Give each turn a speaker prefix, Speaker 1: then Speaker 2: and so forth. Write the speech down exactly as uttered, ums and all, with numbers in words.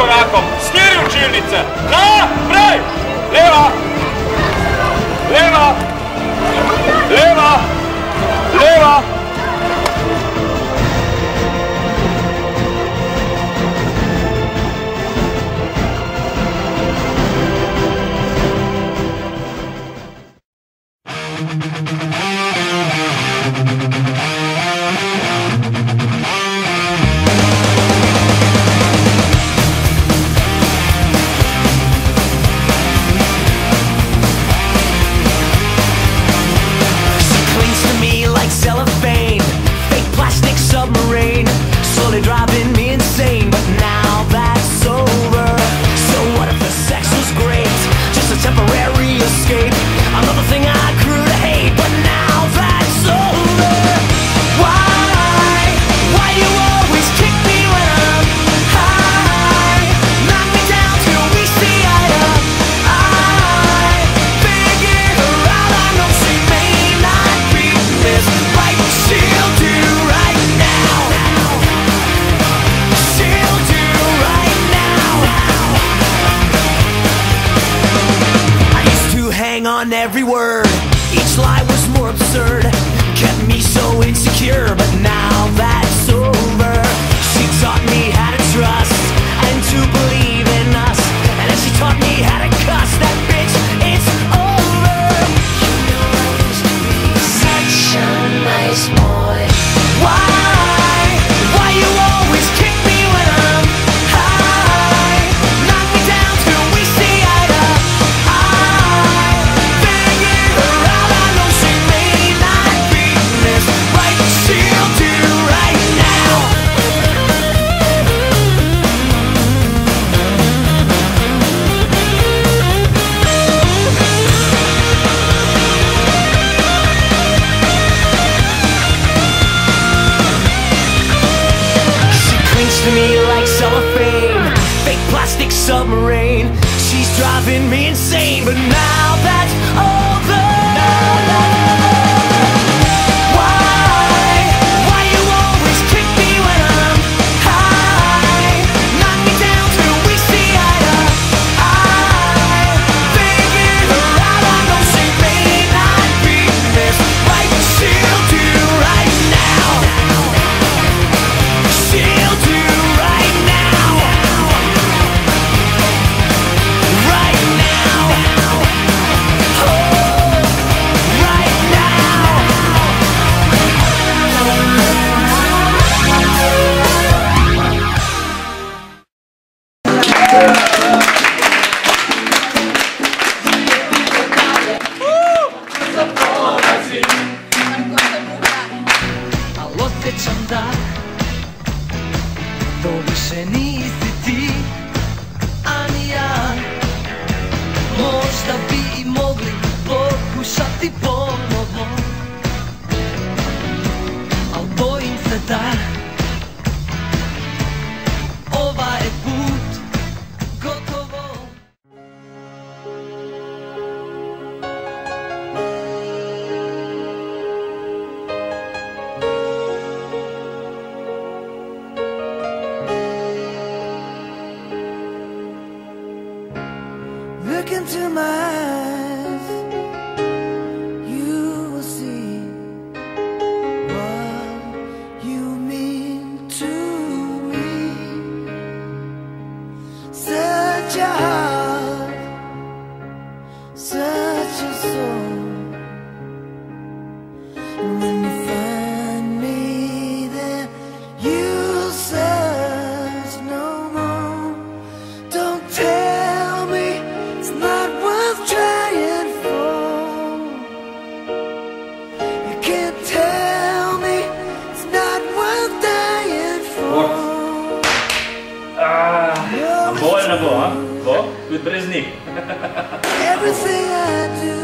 Speaker 1: korakom, smjeri učilnice, naprej! Leva! Leva! Leva! Leva!
Speaker 2: Driving me insane, but now that's over. So what if the sex was great? Just a temporary escape. Another thing I grew to hate, but now that's over. Why? Why you always kick me when I'm high? Knock me down till we see eye to eye. Figure her out, I know she may not be this right, but she'll do right now. On every word, each lie was more absurd, kept me so insecure, but now that's over. She taught me how to trust and to believe in us, and then she taught me how to cuss. That bitch, it's over. You know I used to be such a nice boy. Why? Why you always kick me when I'm high? Knock me down till we see eye to eye. To me like cellophane, fake plastic submarine. She's driving me insane, but now that's over. Why? Why you always kick me when I'm high? Knock me down till we see eye to eye. Figure her out, I know she may not be this right, but she'll do right now. She'll do osjećam da to više nisi ti, a ni ja. Možda bi i mogli pokušati ponovo, al bojim se da ovaj put gotovo. Look into my eyes, you will see what you mean to me. Such a heart, such a soul. And when you find me there, you'll search no more. Don't tell me it's not worth trying for. You can't tell me it's not worth dying for.
Speaker 1: Ah, bolj ne bo, a? Bo? Tudi brez njih.
Speaker 2: Everything I do